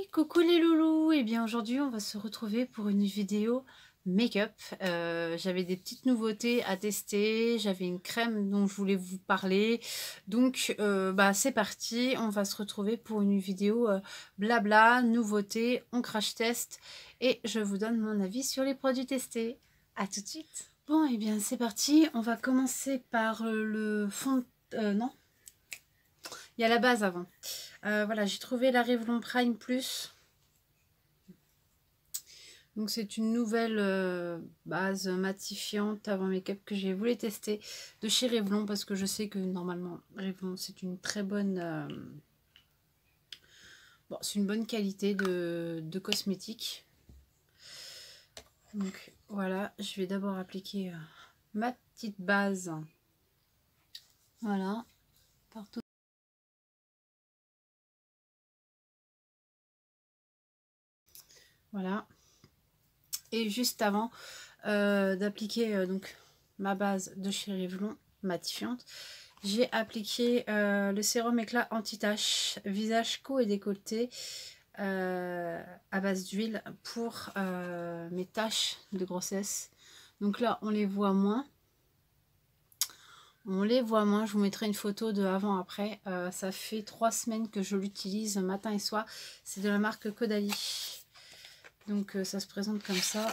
Coucou les loulous, et bien aujourd'hui on va se retrouver pour une vidéo make-up. J'avais des petites nouveautés à tester, j'avais une crème dont je voulais vous parler, donc c'est parti, on va se retrouver pour une vidéo blabla, nouveauté, on crash test et je vous donne mon avis sur les produits testés. À tout de suite. Bon et bien c'est parti, on va commencer par le fond, non, il y a la base avant. Voilà, j'ai trouvé la Revlon Prime Plus. Donc c'est une nouvelle base matifiante avant make-up que j'ai voulu tester de chez Revlon parce que je sais que normalement Revlon c'est une très bonne c'est une bonne qualité de cosmétique. Donc voilà, je vais d'abord appliquer ma petite base. Voilà, partout. Voilà. Et juste avant d'appliquer donc ma base de chez Revlon matifiante, j'ai appliqué le sérum éclat anti-tache visage, cou et décolleté à base d'huile pour mes taches de grossesse. Donc là on les voit moins. Je vous mettrai une photo de avant après. Ça fait 3 semaines que je l'utilise matin et soir. C'est de la marque Caudalie. Donc ça se présente comme ça.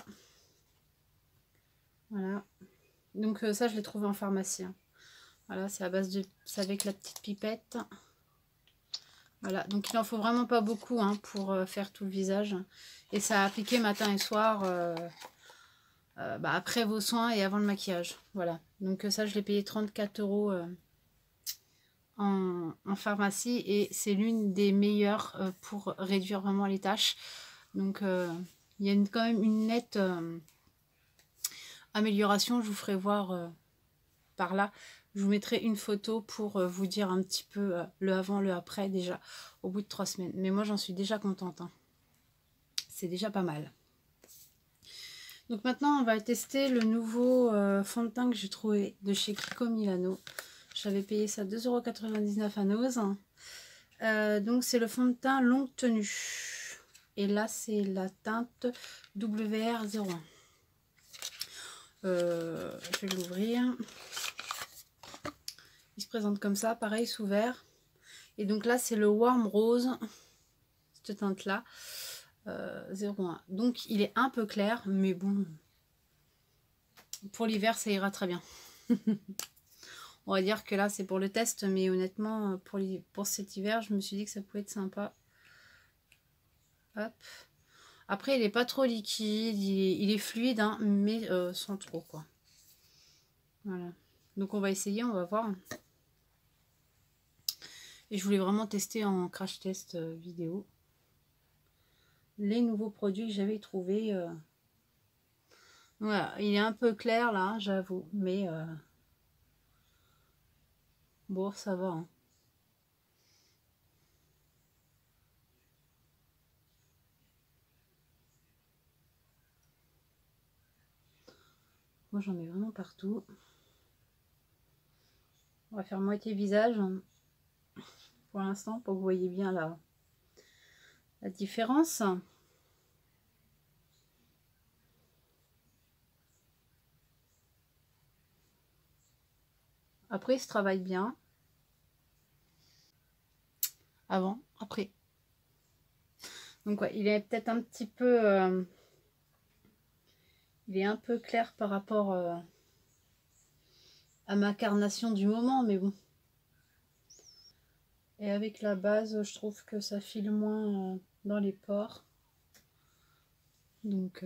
Voilà. Donc ça je l'ai trouvé en pharmacie. Hein. Voilà, c'est à base de... C'est avec la petite pipette. Voilà, donc il en faut vraiment pas beaucoup hein, pour faire tout le visage. Et ça a appliqué matin et soir après vos soins et avant le maquillage. Voilà, donc ça je l'ai payé 34 € en pharmacie. Et c'est l'une des meilleures pour réduire vraiment les taches. Donc il y a quand même une nette amélioration. Je vous ferai voir par là. Je vous mettrai une photo pour vous dire un petit peu le avant, le après déjà au bout de 3 semaines. Mais moi j'en suis déjà contente. Hein. C'est déjà pas mal. Donc maintenant on va tester le nouveau fond de teint que j'ai trouvé de chez Kiko Milano. J'avais payé ça 2,99 € à Nose. Donc c'est le fond de teint longue tenue. Et là c'est la teinte WR01. Je vais l'ouvrir. Il se présente comme ça, pareil sous verre. Et donc là c'est le Warm Rose, cette teinte là, 01. Donc il est un peu clair, mais bon, pour l'hiver ça ira très bien. On va dire que là c'est pour le test, mais honnêtement pour cet hiver je me suis dit que ça pouvait être sympa. Hop. Après il est pas trop liquide, il est fluide, hein, mais sans trop quoi. Voilà. Donc on va essayer, on va voir. Et je voulais vraiment tester en crash test vidéo les nouveaux produits que j'avais trouvés. Voilà, il est un peu clair là, j'avoue, mais bon, ça va. Hein. Moi, j'en mets vraiment partout. On va faire moitié visage hein, pour l'instant, pour que vous voyez bien la différence. Après, il se travaille bien. Avant, après. Donc, ouais, il est peut-être un petit peu... il est un peu clair par rapport à ma carnation du moment, mais bon. Et avec la base, je trouve que ça file moins dans les pores. Donc,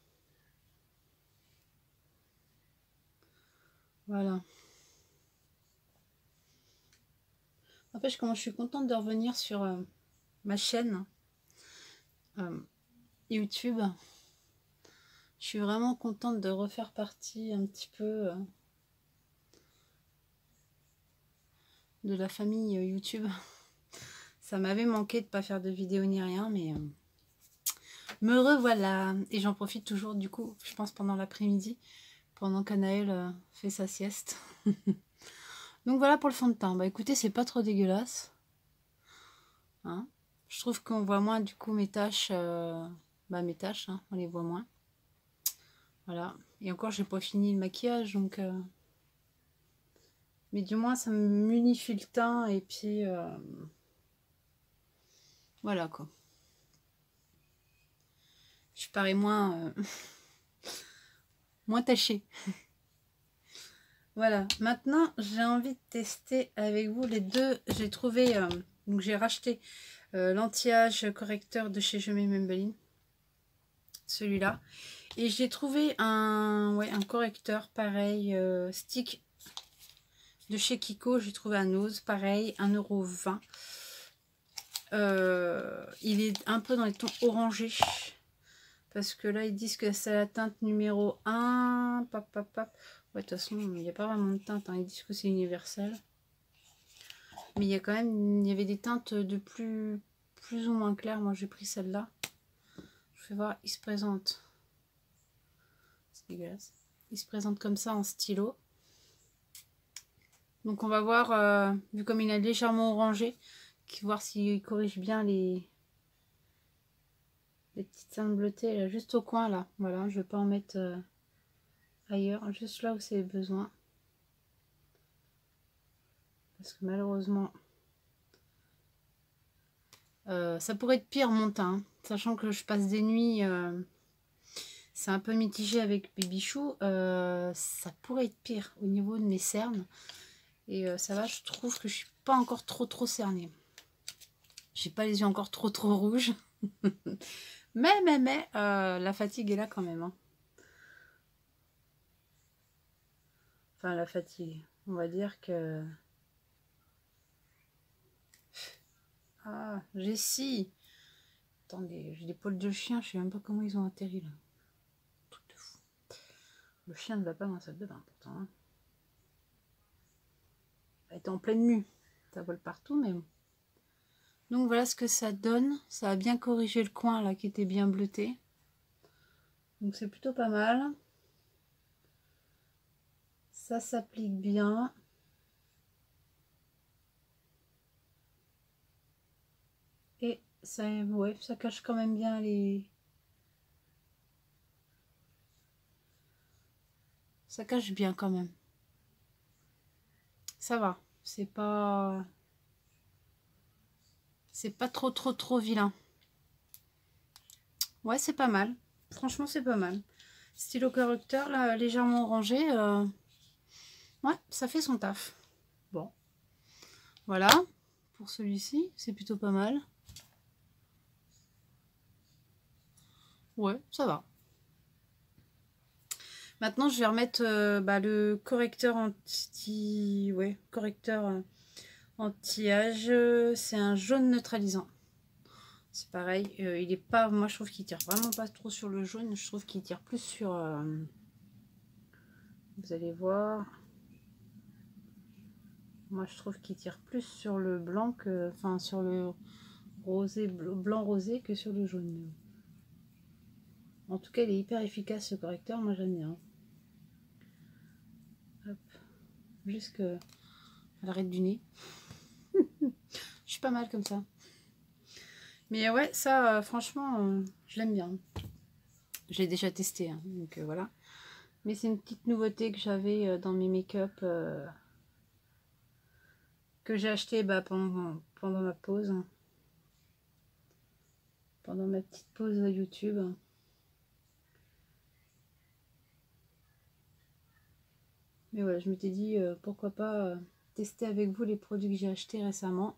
voilà. N'empêche comment je suis contente de revenir sur ma chaîne YouTube. Je suis vraiment contente de refaire partie un petit peu de la famille YouTube. Ça m'avait manqué de pas faire de vidéo ni rien, mais me revoilà. Et j'en profite toujours du coup, je pense pendant l'après-midi, pendant qu'Anaël fait sa sieste. Donc voilà pour le fond de teint. Bah écoutez, c'est pas trop dégueulasse. Hein, Je trouve qu'on voit moins du coup mes taches, mes taches, hein, on les voit moins. Voilà. Et encore, j'ai pas fini le maquillage, donc... Mais du moins, ça m'unifie le teint, et puis... voilà, quoi. Je parais moins... moins tachée. Voilà. Maintenant, j'ai envie de tester avec vous les deux. J'ai trouvé... donc, j'ai racheté l'anti-âge correcteur de chez Je m'aime Maybelline. Celui-là. Et j'ai trouvé un correcteur pareil, stick de chez Kiko. J'ai trouvé un Ose, pareil, 1,20 €. Il est un peu dans les tons orangés. Parce que là, ils disent que c'est la teinte numéro 1. Pap, pap, pap. Ouais, de toute façon, il n'y a pas vraiment de teinte. Hein. Ils disent que c'est universel. Mais il y a quand même, il y avait des teintes de plus ou moins claires. Moi, j'ai pris celle-là. Je vais voir, il se présente. C'est dégueulasse. Il se présente comme ça en stylo. Donc on va voir, vu comme il est légèrement orangé, voir s'il corrige bien les petites teintes bleutées là, juste au coin là. Voilà, je vais pas en mettre ailleurs, juste là où c'est besoin. Parce que malheureusement, ça pourrait être pire mon teint. Hein. Sachant que je passe des nuits, c'est un peu mitigé avec Baby Chou. Ça pourrait être pire au niveau de mes cernes. Et ça va, je trouve que je suis pas encore trop cernée. J'ai pas les yeux encore trop rouges. mais la fatigue est là quand même. Hein. Enfin, la fatigue. On va dire que... Ah, Jessie. Attendez, j'ai des poils de chien. Je sais même pas comment ils ont atterri là. Truc de fou. Le chien ne va pas dans la salle de bain pourtant. Hein. Elle était en pleine mue. Ça vole partout, mais bon. Donc voilà ce que ça donne. Ça a bien corrigé le coin là qui était bien bleuté. Donc c'est plutôt pas mal. Ça s'applique bien. Et ça, ouais, ça cache quand même bien les... Ça cache bien quand même. Ça va. C'est pas trop vilain. Ouais, c'est pas mal. Franchement, c'est pas mal. Stylo correcteur, là, légèrement orangé. Ouais, ça fait son taf. Bon. Voilà. Pour celui-ci, c'est plutôt pas mal. Ouais, ça va. Maintenant, je vais remettre le correcteur anti... Ouais, correcteur anti-âge. C'est un jaune neutralisant. C'est pareil. Il est pas... Moi, je trouve qu'il tire vraiment pas trop sur le jaune. Je trouve qu'il tire plus sur... Vous allez voir. Moi, je trouve qu'il tire plus sur le blanc que... Enfin, sur le rosé, blanc rosé que sur le jaune. En tout cas, il est hyper efficace, ce correcteur. Moi, j'aime bien. Hop. Jusqu'à l'arête du nez. Je suis pas mal comme ça. Mais ouais, ça, franchement, je l'aime bien. Je l'ai déjà testé, hein, donc voilà. Mais c'est une petite nouveauté que j'avais dans mes make-up que j'ai acheté pendant ma pause. Pendant ma petite pause YouTube. Mais voilà, je m'étais dit pourquoi pas tester avec vous les produits que j'ai achetés récemment.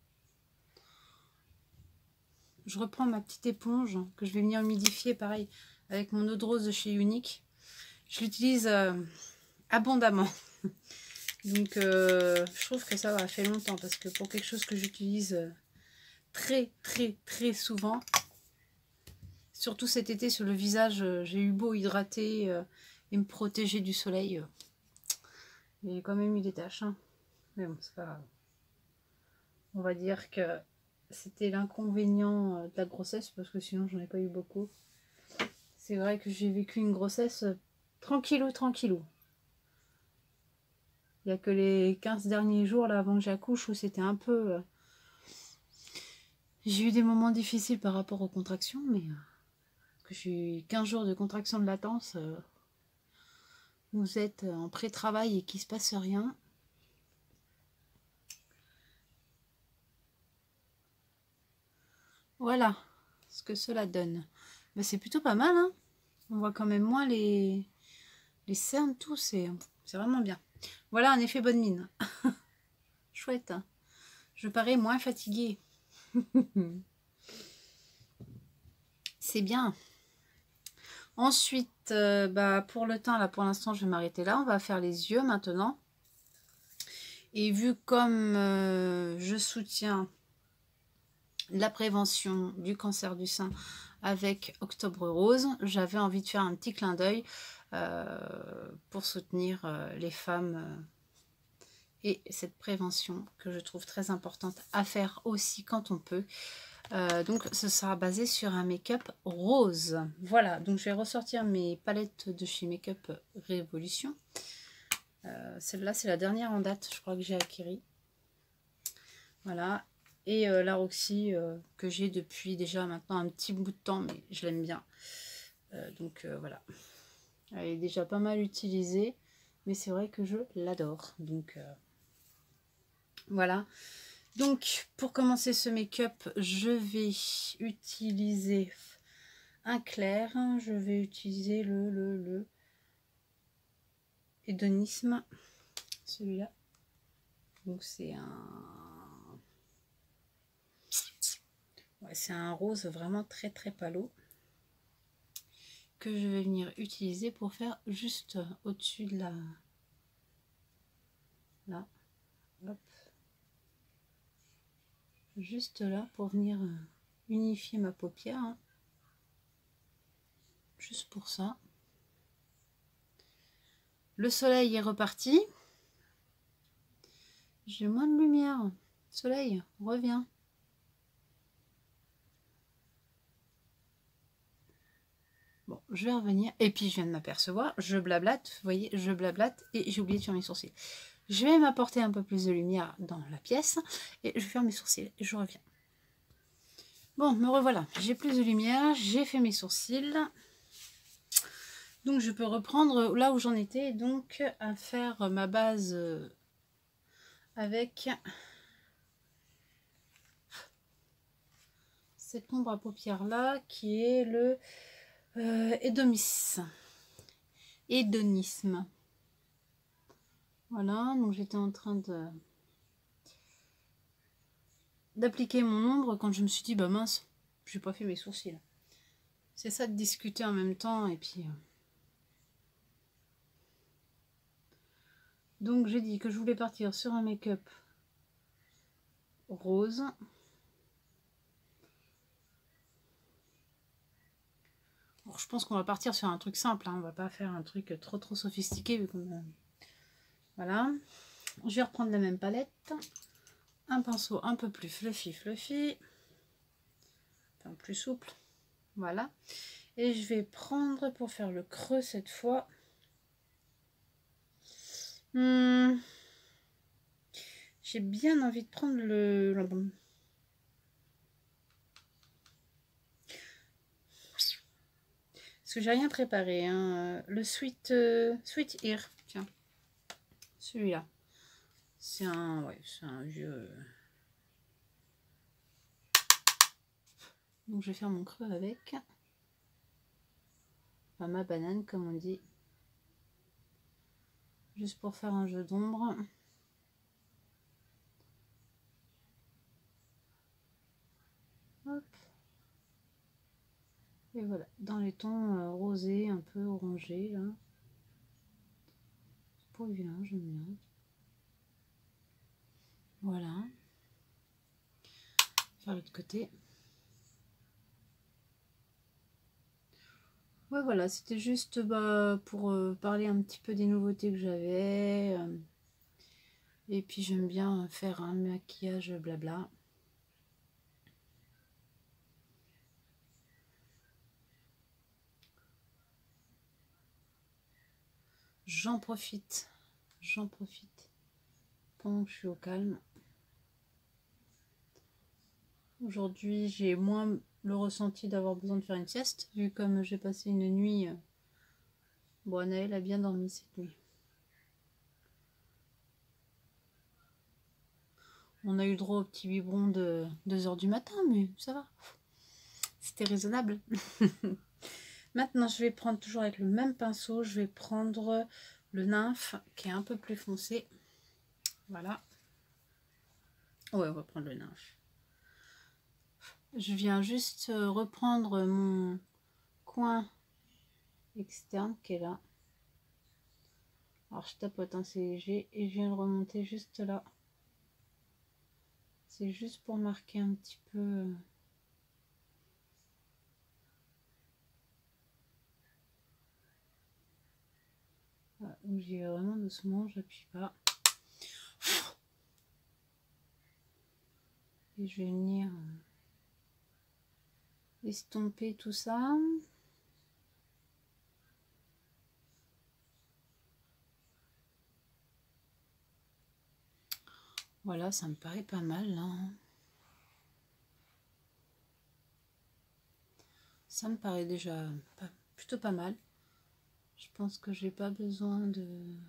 Je reprends ma petite éponge que je vais venir humidifier pareil avec mon eau de rose de chez Unique. Je l'utilise abondamment. Donc je trouve que ça fait longtemps parce que pour quelque chose que j'utilise très souvent, surtout cet été sur le visage, j'ai eu beau hydrater et me protéger du soleil. Il y a quand même eu des taches. Hein. Mais bon, c'est pas grave. On va dire que c'était l'inconvénient de la grossesse parce que sinon j'en ai pas eu beaucoup. C'est vrai que j'ai vécu une grossesse tranquillou. Il n'y a que les 15 derniers jours là avant que j'accouche où c'était un peu J'ai eu des moments difficiles par rapport aux contractions, mais que j'ai eu 15 jours de contraction de latence. Vous êtes en pré-travail et qu'il ne se passe rien. Voilà ce que cela donne. Ben, c'est plutôt pas mal, hein. On voit quand même moins les cernes, tout, c'est vraiment bien. Voilà un effet bonne mine. Chouette, hein. Je parais moins fatiguée. C'est bien. Ensuite, pour le teint, là, pour l'instant, je vais m'arrêter là. On va faire les yeux maintenant. Et vu comme je soutiens la prévention du cancer du sein avec Octobre Rose, j'avais envie de faire un petit clin d'œil pour soutenir les femmes et cette prévention que je trouve très importante à faire aussi quand on peut. Donc ce sera basé sur un make-up rose. Voilà, donc je vais ressortir mes palettes de chez Make-up Révolution. Celle-là c'est la dernière en date, je crois que j'ai acquérie. Voilà, et la Roxy que j'ai depuis déjà maintenant un petit bout de temps, mais je l'aime bien. Donc voilà, elle est déjà pas mal utilisée, mais c'est vrai que je l'adore. Donc voilà. Donc, pour commencer ce make-up, je vais utiliser un clair. Je vais utiliser le hédonisme, celui-là. Donc, c'est un... Ouais, c'est un rose vraiment très très pâle que je vais venir utiliser pour faire juste au-dessus de la... Là. Hop. Juste là pour venir unifier ma paupière. Hein. Juste pour ça. Le soleil est reparti. J'ai moins de lumière. Soleil, reviens. Bon, je vais revenir. Et puis, je viens de m'apercevoir, je blablate, vous voyez, je blablate et j'ai oublié de faire mes sourcils. Je vais m'apporter un peu plus de lumière dans la pièce et je vais faire mes sourcils et je reviens. Bon, me revoilà. J'ai plus de lumière, j'ai fait mes sourcils. Donc, je peux reprendre là où j'en étais, donc à faire ma base avec cette ombre à paupières là qui est le hédonisme. Voilà, donc j'étais en train d'appliquer mon ombre quand je me suis dit bah mince, j'ai pas fait mes sourcils. C'est ça de discuter en même temps et puis donc j'ai dit que je voulais partir sur un make-up rose. Alors, je pense qu'on va partir sur un truc simple, hein. On va pas faire un truc trop sophistiqué vu qu'on voilà. Je vais reprendre la même palette, un pinceau un peu plus fluffy, enfin plus souple, voilà. Et je vais prendre pour faire le creux cette fois. J'ai bien envie de prendre le parce que j'ai rien préparé, hein. Le Sweet Ear, tiens, celui-là. C'est un vieux. Donc je vais faire mon creux avec. Enfin, ma banane, comme on dit. Juste pour faire un jeu d'ombre. Hop. Et voilà, dans les tons rosés, un peu orangés, là. C'est pas vilain, j'aime bien. Voilà. Faire l'autre côté. Ouais, voilà, c'était juste pour parler un petit peu des nouveautés que j'avais. Et puis j'aime bien faire un maquillage blabla. J'en profite pendant que je suis au calme. Aujourd'hui, j'ai moins le ressenti d'avoir besoin de faire une sieste, vu comme j'ai passé une nuit. Bon, Anaël a bien dormi cette nuit. On a eu le droit au petit biberon de 2 h du matin, mais ça va. C'était raisonnable. Maintenant, je vais prendre toujours avec le même pinceau. Je vais prendre le nymphe qui est un peu plus foncé. Voilà. Ouais, on va prendre le nymphe. Je viens juste reprendre mon coin externe qui est là. Alors je tapote, hein, c'est léger, et je viens le remonter juste là. C'est juste pour marquer un petit peu. Voilà, donc j'y vais vraiment doucement, j'appuie pas. Et je vais venir estomper tout ça. Voilà, ça me paraît pas mal là. Ça me paraît déjà plutôt pas mal. Je pense que j'ai pas besoin de...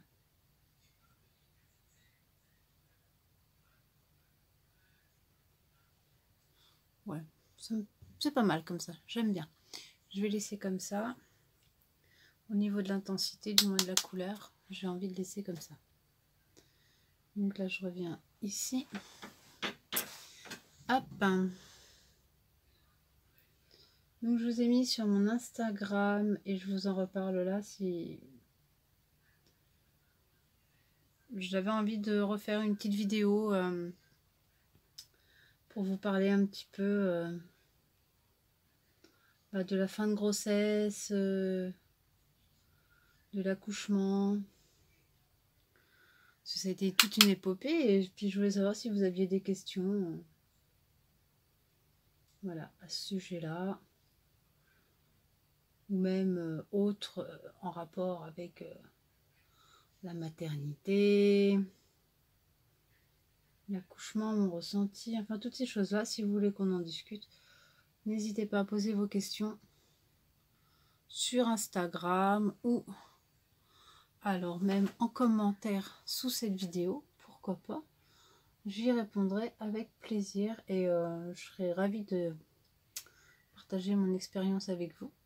Ouais, c'est pas mal comme ça, j'aime bien. Je vais laisser comme ça. Au niveau de l'intensité, du moins de la couleur, j'ai envie de laisser comme ça. Donc là, je reviens ici. Hop. Donc je vous ai mis sur mon Instagram et je vous en reparle là si j'avais envie de refaire une petite vidéo pour vous parler un petit peu de la fin de grossesse, de l'accouchement. Ça a été toute une épopée et puis je voulais savoir si vous aviez des questions voilà, à ce sujet-là. Ou même autres en rapport avec la maternité, l'accouchement, mon ressenti, enfin toutes ces choses-là, si vous voulez qu'on en discute, n'hésitez pas à poser vos questions sur Instagram ou alors même en commentaire sous cette vidéo, pourquoi pas. J'y répondrai avec plaisir et je serai ravie de partager mon expérience avec vous.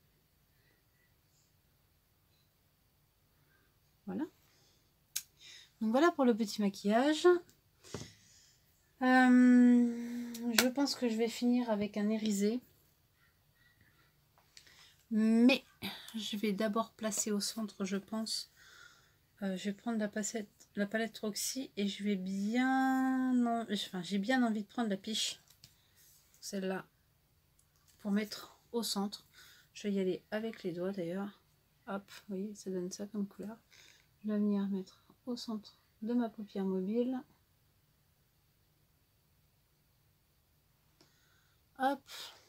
Voilà. Donc voilà pour le petit maquillage. Je pense que je vais finir avec un irisé. Mais je vais d'abord placer au centre, je pense. Je vais prendre la palette Roxy et je vais bien... Enfin, j'ai bien envie de prendre la piche. Celle-là. Pour mettre au centre. Je vais y aller avec les doigts d'ailleurs. Hop, vous voyez, ça donne ça comme couleur. Je vais venir mettre au centre de ma paupière mobile. Hop.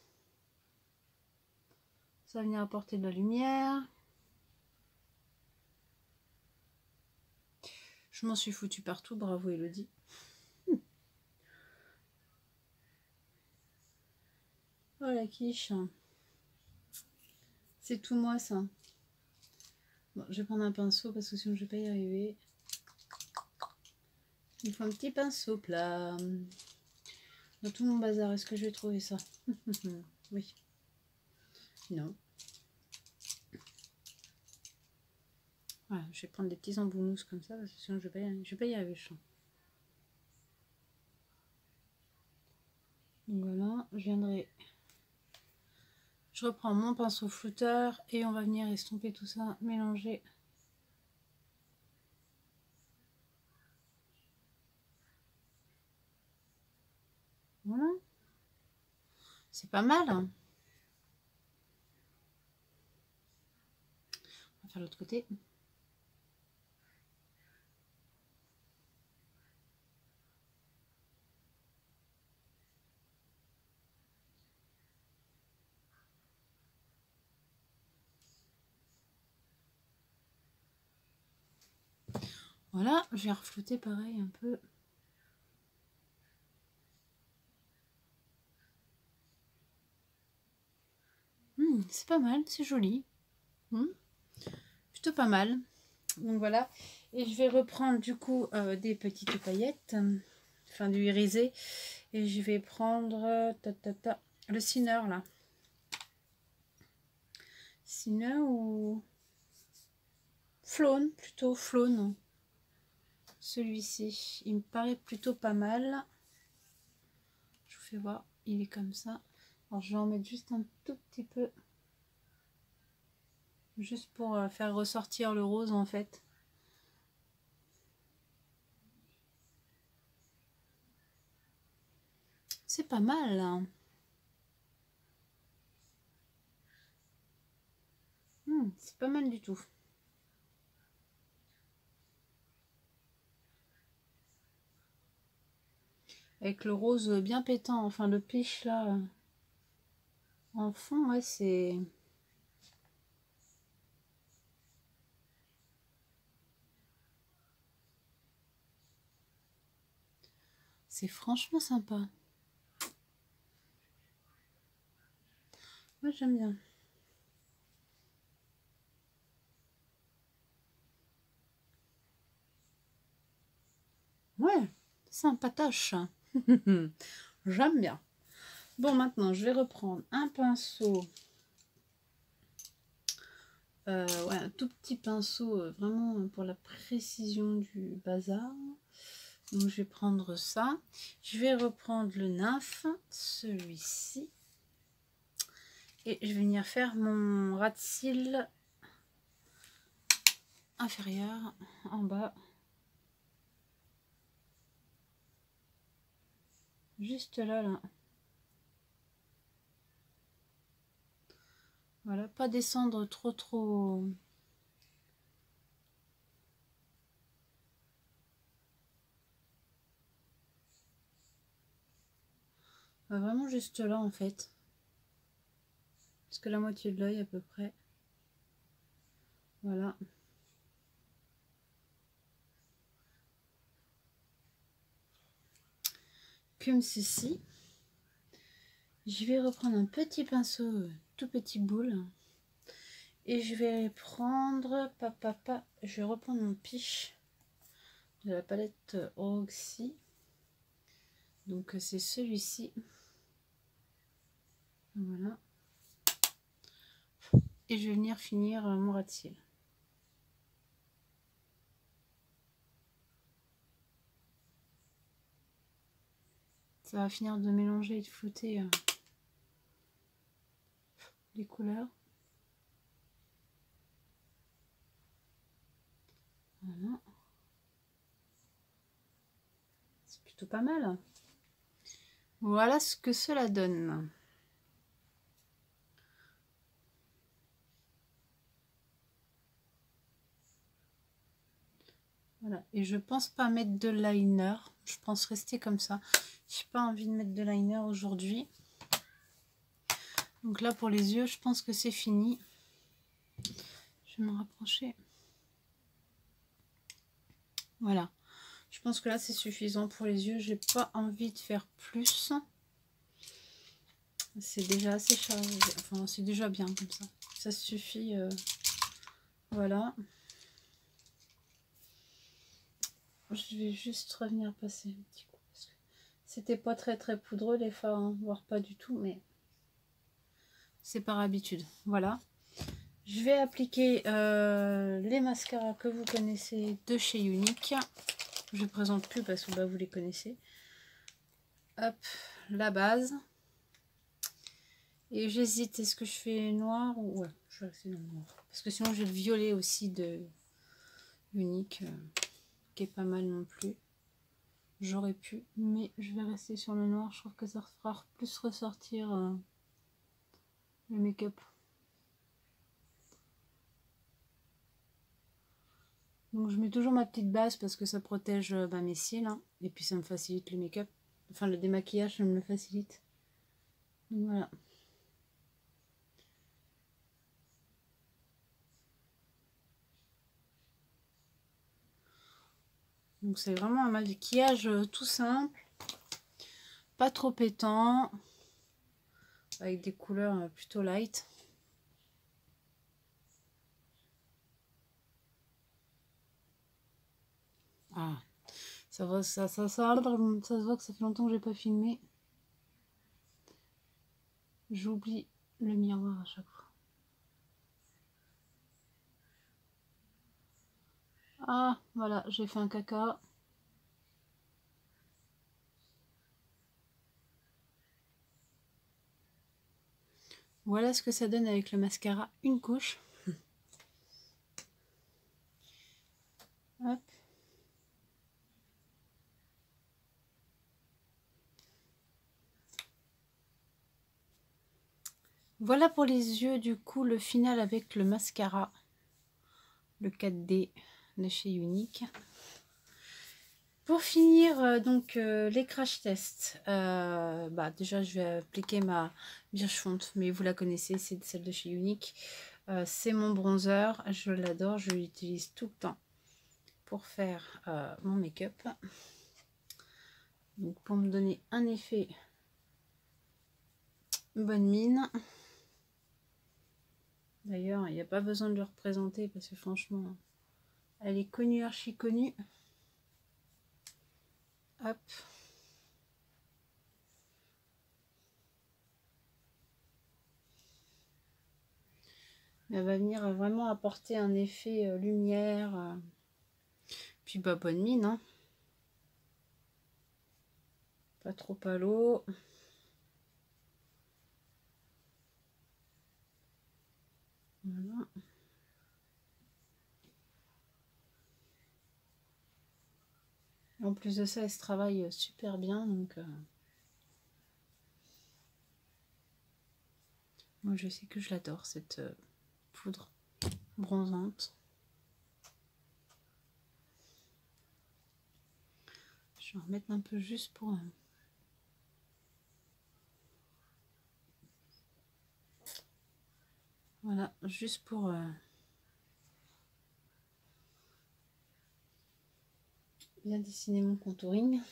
Ça va venir apporter de la lumière. Je m'en suis foutue partout, bravo Elodie. Oh la quiche. C'est tout moi ça. Bon, je vais prendre un pinceau parce que sinon je vais pas y arriver. Il faut un petit pinceau plat. Dans tout mon bazar, est-ce que je vais trouver ça? Oui. Non. Voilà, je vais prendre des petits emboumous comme ça parce que sinon je vais pas y arriver. Donc voilà, je reprends mon pinceau flouteur et on va venir estomper tout ça, mélanger. Voilà. C'est pas mal. Hein. On va faire l'autre côté. Voilà, je vais reflouter pareil un peu. C'est pas mal, c'est joli. Plutôt pas mal. Donc voilà. Et je vais reprendre du coup des petites paillettes, enfin du irisé. Et je vais prendre le Sinner là. Sinner ou Faune, plutôt Faune. Celui-ci, il me paraît plutôt pas mal. Je vous fais voir, il est comme ça. Alors je vais en mettre juste un tout petit peu. Juste pour faire ressortir le rose en fait. C'est pas mal. Hein. C'est pas mal du tout. Avec le rose bien pétant, enfin le peach là. En fond, ouais, c'est... C'est franchement sympa. Moi, j'aime bien. Ouais, sympatoche. J'aime bien. Bon, maintenant, je vais reprendre un pinceau. Ouais, un tout petit pinceau, vraiment pour la précision du bazar. Donc, je vais prendre ça. Je vais reprendre le nymphe, celui-ci. Et je vais venir faire mon ras de cils inférieur en bas. Juste là, là. Voilà, pas descendre trop. Vraiment juste là en fait. Parce que la moitié de l'œil à peu près. Voilà. Comme ceci. Je vais reprendre un petit pinceau, tout petit boule. Et je vais prendre, je vais reprendre mon piche de la palette Roxy. Donc c'est celui-ci. Voilà. Et je vais venir finir mon ras de cils. Ça va finir de mélanger et de flouter les couleurs. Voilà. C'est plutôt pas mal. Voilà ce que cela donne. Voilà, et je pense pas mettre de liner, je pense rester comme ça. J'ai pas envie de mettre de liner aujourd'hui. Donc là pour les yeux, je pense que c'est fini. Je vais me rapprocher. Voilà, je pense que là c'est suffisant pour les yeux. J'ai pas envie de faire plus. C'est déjà assez chargé, enfin c'est déjà bien comme ça. Ça suffit. Voilà. Je vais juste revenir passer un petit coup. Parce que c'était pas très poudreux des fois, hein, voire pas du tout, mais c'est par habitude. Voilà. Je vais appliquer les mascaras que vous connaissez de chez Unique. Je ne présente plus parce que bah, vous les connaissez. Hop, la base. Et j'hésite, est-ce que je fais noir ou... Ouais, je vais rester dans le noir. Parce que sinon j'ai le violet aussi de Unique, qui est pas mal non plus. J'aurais pu, mais je vais rester sur le noir. Je trouve que ça fera plus ressortir le make-up. Donc je mets toujours ma petite base parce que ça protège mes cils. Hein, et puis ça me facilite le make-up. Enfin le démaquillage, ça me le facilite. Donc voilà. Donc c'est vraiment un maquillage tout simple. Pas trop pétant. Avec des couleurs plutôt light. Ah, ça se voit que ça fait longtemps que j'ai pas filmé. J'oublie le miroir à chaque fois. Ah, voilà, j'ai fait un caca. Voilà ce que ça donne avec le mascara, une couche. Hop. Voilà pour les yeux, du coup, le final avec le mascara. Le 4D de chez Unique. Pour finir, donc, les crash tests. Déjà, je vais appliquer ma Birch Fonte, mais vous la connaissez, c'est celle de chez Unique. C'est mon bronzer, je l'adore, je l'utilise tout le temps pour faire mon make-up. Donc, pour me donner un effet bonne mine. D'ailleurs, il n'y a pas besoin de le représenter parce que franchement, elle est connue, archi connue. Hop. Elle va venir vraiment apporter un effet lumière. Puis bah, bonne mine, hein. Pas trop à l'eau. Voilà. En plus de ça, elle se travaille super bien. Donc, moi, je sais que je l'adore, cette poudre bronzante. Je vais en remettre un peu juste pour... Voilà, juste pour... bien dessiner mon contouring.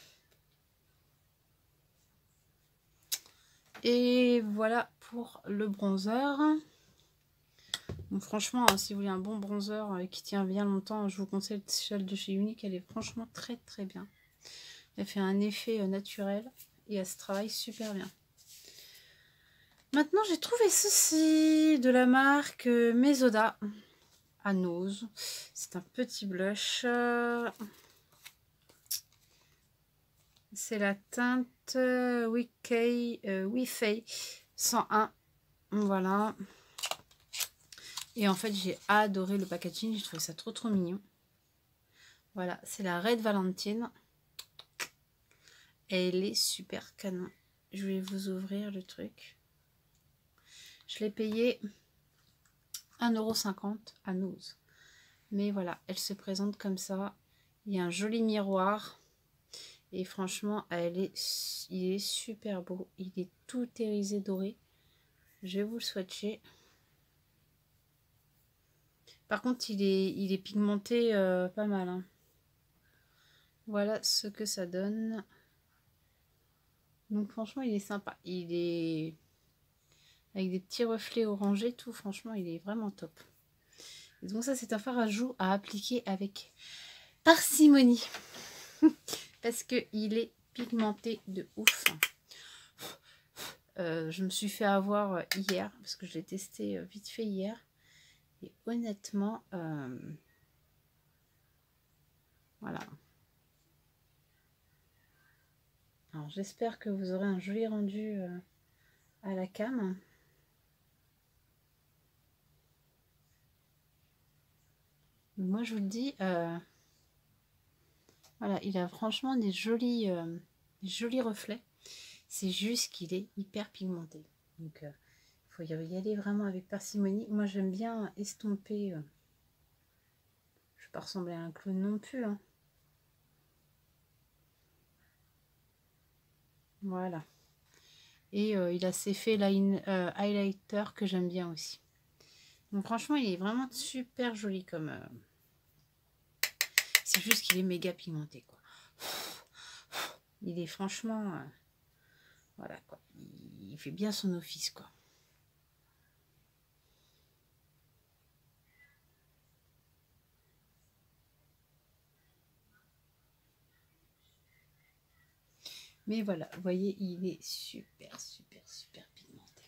Et voilà pour le bronzer. Donc franchement, si vous voulez un bon bronzer qui tient bien longtemps, je vous conseille celle de chez Unique. Elle est franchement très très bien. Elle fait un effet naturel et elle se travaille super bien. Maintenant, j'ai trouvé ceci de la marque Mesoda à Nose. C'est un petit blush. C'est la teinte Wifei 101. Voilà. Et en fait, j'ai adoré le packaging. J'ai trouvé ça trop trop mignon. Voilà, c'est la Red Valentine. Et elle est super canon. Je vais vous ouvrir le truc. Je l'ai payé 1,50 € à Nose. Mais voilà, elle se présente comme ça. Il y a un joli miroir. Et franchement, il est super beau. Il est tout irisé doré. Je vais vous le swatcher. Par contre, il est pigmenté pas mal. Hein. Voilà ce que ça donne. Donc franchement, il est sympa. Il est avec des petits reflets orangés, tout. Franchement, il est vraiment top. Et donc ça, c'est un fard à joues à appliquer avec parcimonie. Parce qu'il est pigmenté de ouf. Je me suis fait avoir hier, parce que je l'ai testé vite fait hier. Et honnêtement, voilà. Alors j'espère que vous aurez un joli rendu à la cam. Moi je vous le dis, voilà, il a franchement des jolis reflets. C'est juste qu'il est hyper pigmenté. Donc il faut y aller vraiment avec parcimonie. Moi j'aime bien estomper. Je ne vais pas ressembler à un clown non plus. Hein. Voilà. Et il a ces effets highlighter que j'aime bien aussi. Donc franchement, il est vraiment super joli comme... C'est juste qu'il est méga pigmenté, quoi. Il est franchement... voilà, quoi. Il fait bien son office, quoi. Mais voilà, vous voyez, il est super, super, super pigmenté.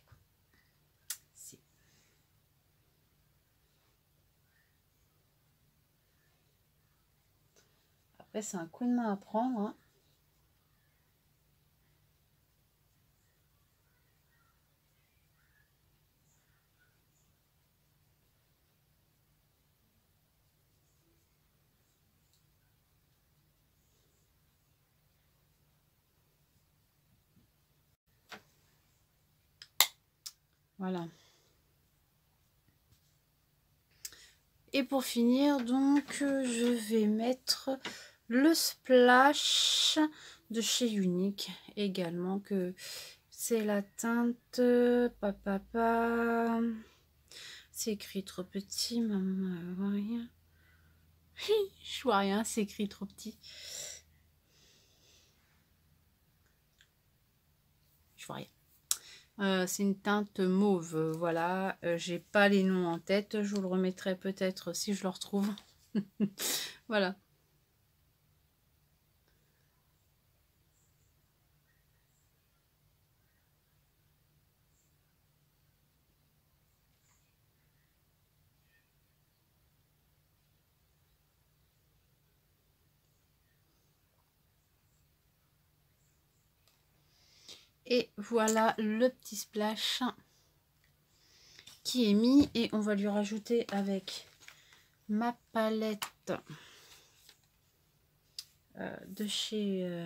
Après, c'est un coup de main à prendre, hein. Voilà. Et pour finir, donc, je vais mettre le splash de chez Unique également, que c'est la teinte papa. C'est écrit trop petit, maman, elle voit rien. Je vois rien, c'est écrit trop petit. Je vois rien. C'est une teinte mauve, voilà. J'ai pas les noms en tête, je vous le remettrai peut-être si je le retrouve. Voilà. Et voilà le petit splash qui est mis, et on va lui rajouter avec ma palette de chez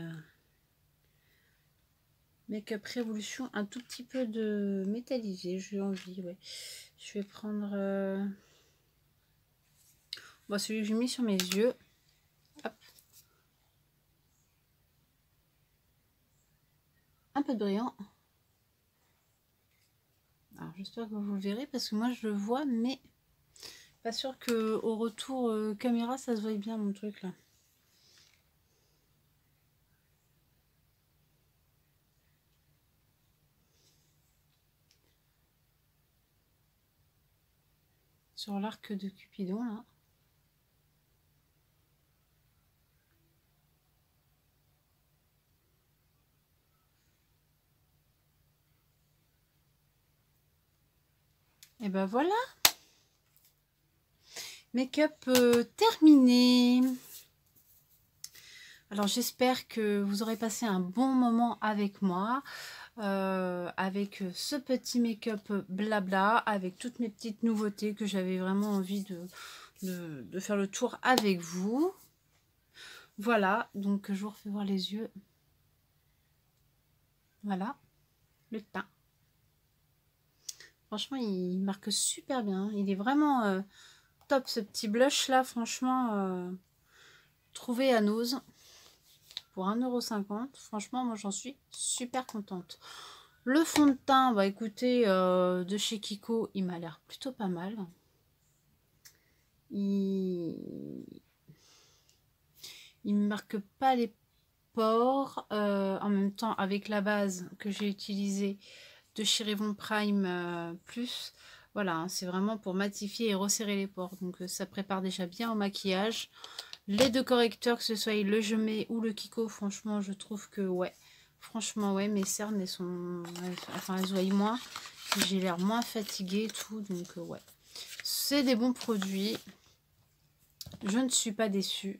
Make-up Révolution un tout petit peu de métallisé. J'ai envie, ouais. Je vais prendre bon, celui que j'ai mis sur mes yeux. Hop. Un peu de brillant. Alors j'espère que vous le verrez parce que moi je le vois, mais pas sûr que au retour caméra ça se voit bien mon truc là. Sur l'arc de Cupidon là. Et ben voilà. Make-up terminé. Alors j'espère que vous aurez passé un bon moment avec moi, avec ce petit make-up blabla, avec toutes mes petites nouveautés que j'avais vraiment envie de faire le tour avec vous. Voilà, donc je vous refais voir les yeux. Voilà, le teint. Franchement, il marque super bien. Il est vraiment top ce petit blush là, franchement, trouvé à Nose pour 1,50 €. Franchement, moi j'en suis super contente. Le fond de teint, bah écoutez, de chez Kiko, il m'a l'air plutôt pas mal. Il ne marque pas les pores. En même temps, avec la base que j'ai utilisée de chez Revlon Prime Plus, voilà, hein, c'est vraiment pour matifier et resserrer les pores. Donc ça prépare déjà bien au maquillage. Les deux correcteurs, que ce soit le Je Mets ou le Kiko, franchement, je trouve que ouais. Franchement, ouais, mes cernes, elles sont... Enfin, elles se voient moins. J'ai l'air moins fatiguée et tout. Donc, ouais. C'est des bons produits. Je ne suis pas déçue.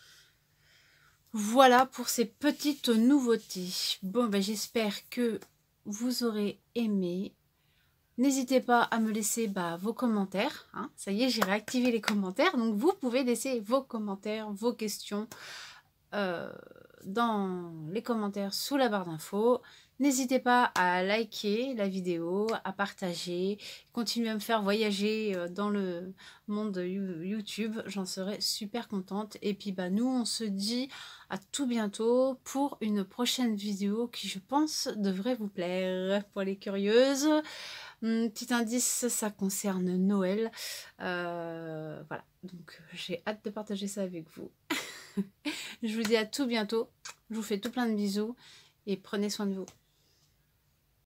Voilà pour ces petites nouveautés. Bon, ben, j'espère que vous aurez aimé. N'hésitez pas à me laisser vos commentaires. Hein. Ça y est, j'ai réactivé les commentaires. Donc, vous pouvez laisser vos commentaires, vos questions dans les commentaires sous la barre d'infos. N'hésitez pas à liker la vidéo, à partager, continuer à me faire voyager dans le monde YouTube. J'en serais super contente. Et puis, nous, on se dit à tout bientôt pour une prochaine vidéo qui, je pense, devrait vous plaire. Pour les curieuses, petit indice, ça concerne Noël. Voilà, donc j'ai hâte de partager ça avec vous. Je vous dis à tout bientôt. Je vous fais tout plein de bisous et prenez soin de vous.